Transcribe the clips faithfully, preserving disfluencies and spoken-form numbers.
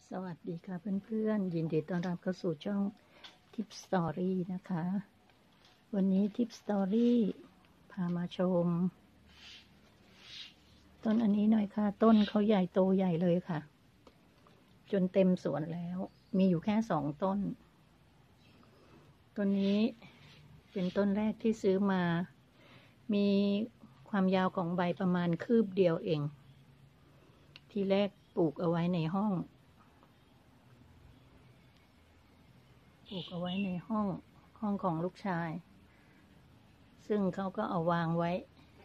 สวัสดีค่ะเพื่อนๆยินดีต้อนรับเข้าสู่ช่องทิปสตอรี่นะคะวันนี้ทิปสตอรี่พามาชมต้นอันนี้หน่อยค่ะต้นเขาใหญ่โตใหญ่เลยค่ะจนเต็มสวนแล้วมีอยู่แค่สองต้นต้นนี้เป็นต้นแรกที่ซื้อมามีความยาวของใบประมาณคืบเดียวเองที่แรกปลูกเอาไว้ในห้องปลูกเอาไว้ในห้องห้องของลูกชายซึ่งเขาก็เอาวางไว้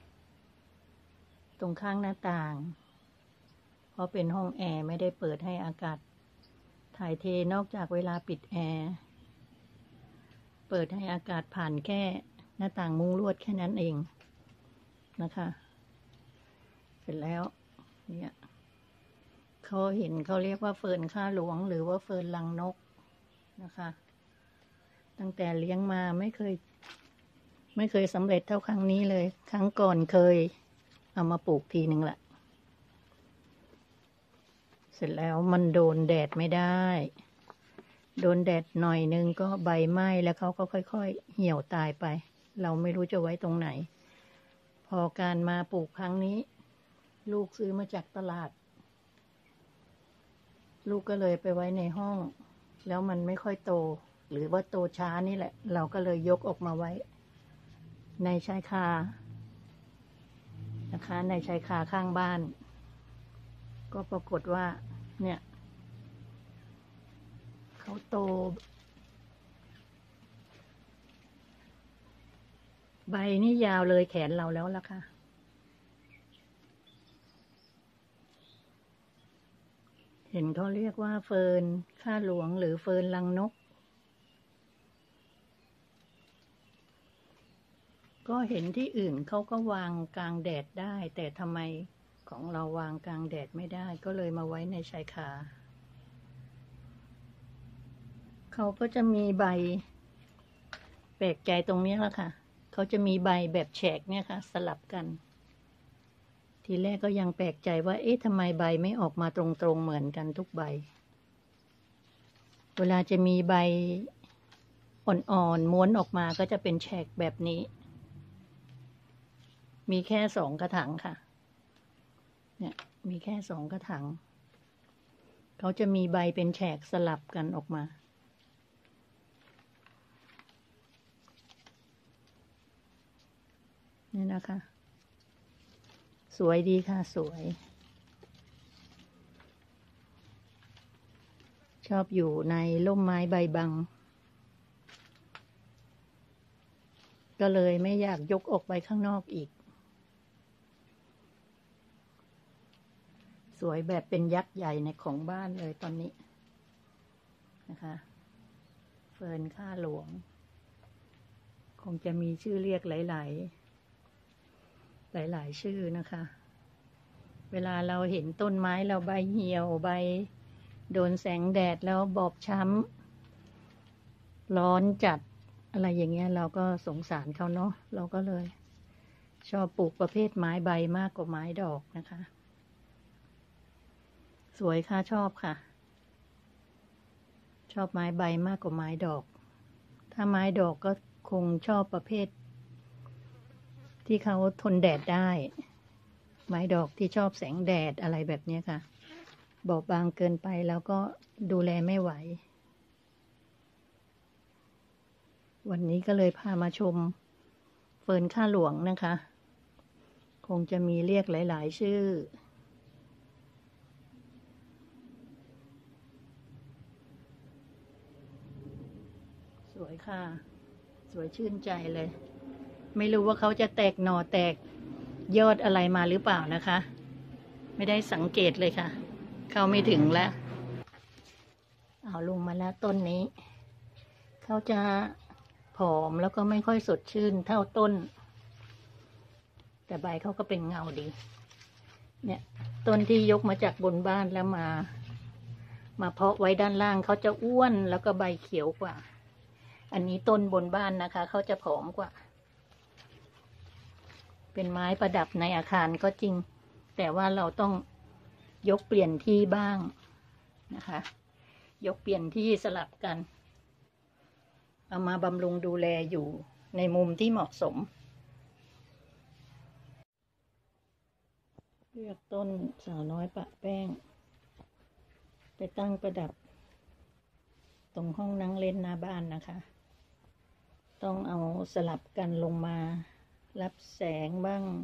ตรงข้างหน้าต่างเพราะเป็นห้องแอร์ไม่ได้เปิดให้อากาศถ่ายเทนอกจากเวลาปิดแอร์เปิดให้อากาศผ่านแค่หน้าต่างมุ้งลวดแค่นั้นเองนะคะเสร็จแล้วเนี่ยเขาเห็นเขาเรียกว่าเฟิร์นข้าหลวงหรือว่าเฟิร์นลังนกนะคะตั้งแต่เลี้ยงมาไม่เคยไม่เคยสำเร็จเท่าครั้งนี้เลยครั้งก่อนเคยเอามาปลูกทีหนึ่งแหละเสร็จแล้วมันโดนแดดไม่ได้โดนแดดหน่อยนึงก็ใบไหม้แล้วเขาก็ค่อยๆเหี่ยวตายไปเราไม่รู้จะไว้ตรงไหนพอการมาปลูกครั้งนี้ลูกซื้อมาจากตลาดลูกก็เลยไปไว้ในห้องแล้วมันไม่ค่อยโตหรือว่าโตช้านี่แหละเราก็เลยยกออกมาไว้ในชายคานะคะในชายคาข้างบ้านก็ปรากฏว่าเนี่ยเขาโตใบนี่ยาวเลยแขนเราแล้วล่ะค่ะเห็นเขาเรียกว่าเฟิร์นข้าหลวงหรือเฟิร์นลังนกก็เห็นที่อื่นเขาก็วางกลางแดดได้แต่ทำไมของเราวางกลางแดดไม่ได้ก็เลยมาไว้ในชายคาเขาก็จะมีใบแปลกใจตรงนี้แหละค่ะเขาจะมีใบแบบแฉกเนี่ยค่ะสลับกันทีแรกก็ยังแปลกใจว่าเอ๊ะทำไมใบไม่ออกมาตรงๆเหมือนกันทุกใบเวลาจะมีใบอ่อนๆม้วนออกมาก็จะเป็นแฉกแบบนี้มีแค่สองกระถางค่ะเนี่ยมีแค่สองกระถางเขาจะมีใบเป็นแฉกสลับกันออกมานี่นะคะสวยดีค่ะสวยชอบอยู่ในร่มไม้ใบบังก็เลยไม่อยากยกออกไปข้างนอกอีกสวยแบบเป็นยักษ์ใหญ่ในของบ้านเลยตอนนี้นะคะเฟิร์นข้าหลวงคงจะมีชื่อเรียกหลายๆหลายๆชื่อนะคะเวลาเราเห็นต้นไม้เราใบเหี่ยวใบโดนแสงแดดแล้วบอบช้ำร้อนจัดอะไรอย่างเงี้ยเราก็สงสารเขาเนาะเราก็เลยชอบปลูกประเภทไม้ใบมากกว่าไม้ดอกนะคะสวยค่ะชอบค่ะชอบไม้ใบมากกว่าไม้ดอกถ้าไม้ดอกก็คงชอบประเภทที่เขาทนแดดได้ไม้ดอกที่ชอบแสงแดดอะไรแบบนี้ค่ะบอบบางเกินไปแล้วก็ดูแลไม่ไหววันนี้ก็เลยพามาชมเฟิร์นข้าหลวงนะคะคงจะมีเรียกหลายๆชื่อสวยค่ะสวยชื่นใจเลยไม่รู้ว่าเขาจะแตกหน่อแตกยอดอะไรมาหรือเปล่านะคะไม่ได้สังเกตเลยค่ะเข้าไม่ถึงแล้วเอาลงมาแล้วต้นนี้เขาจะผอมแล้วก็ไม่ค่อยสดชื่นเท่าต้นแต่ใบเขาก็เป็นเงาดีเนี่ยต้นที่ยกมาจากบนบ้านแล้วมามาเพาะไว้ด้านล่างเขาจะอ้วนแล้วก็ใบเขียวกว่าอันนี้ต้นบนบ้านนะคะเขาจะผอมกว่าเป็นไม้ประดับในอาคารก็จริงแต่ว่าเราต้องยกเปลี่ยนที่บ้างนะคะ ยกเปลี่ยนที่สลับกันเอามาบำรุงดูแลอยู่ในมุมที่เหมาะสมเลือกต้นสาวน้อยปะแป้งไปตั้งประดับตรงห้องนั่งเล่นหน้าบ้านนะคะต้องเอาสลับกันลงมารับแสงบ้าง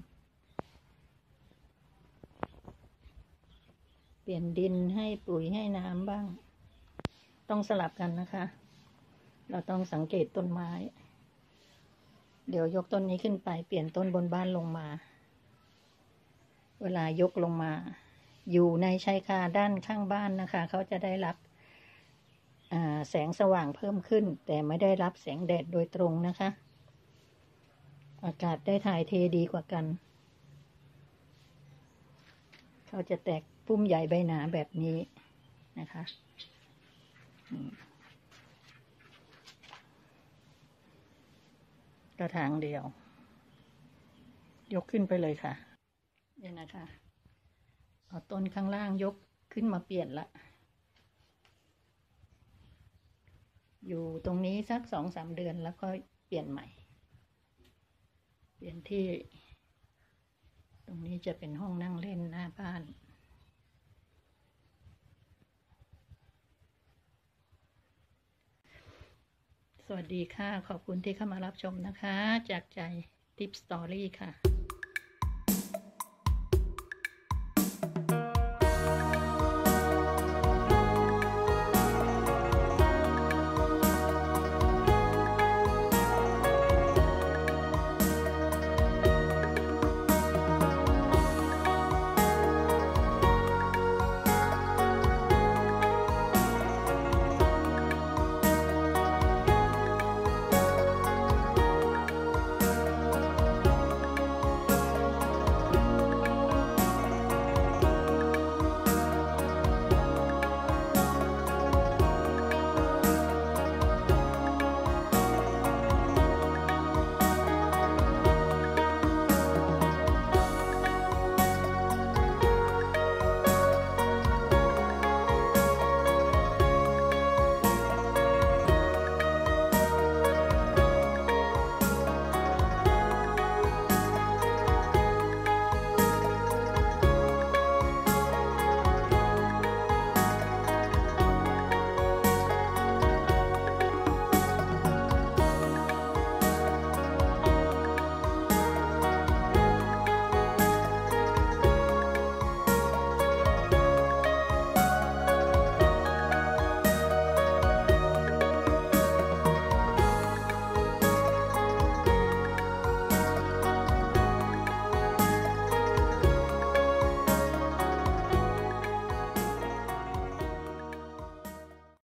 เปลี่ยนดินให้ปุ๋ยให้น้ำบ้างต้องสลับกันนะคะเราต้องสังเกตต้นไม้เดี๋ยวยกต้นนี้ขึ้นไปเปลี่ยนต้นบนบ้านลงมาเวลายกลงมาอยู่ในชายคาด้านข้างบ้านนะคะเขาจะได้รับแสงสว่างเพิ่มขึ้นแต่ไม่ได้รับแสงแดดโดยตรงนะคะอากาศได้ถ่ายเทดีกว่ากันเขาจะแตกพุ่มใหญ่ใบหนาแบบนี้นะคะกระถางเดียวยกขึ้นไปเลยค่ะเนี่ยนะคะเอาต้นข้างล่างยกขึ้นมาเปลี่ยนละอยู่ตรงนี้สักสองสามเดือนแล้วก็เปลี่ยนใหม่เปลี่ยนที่ตรงนี้จะเป็นห้องนั่งเล่นหน้าบ้านสวัสดีค่ะขอบคุณที่เข้ามารับชมนะคะจากใจทิปสตอรี่ค่ะ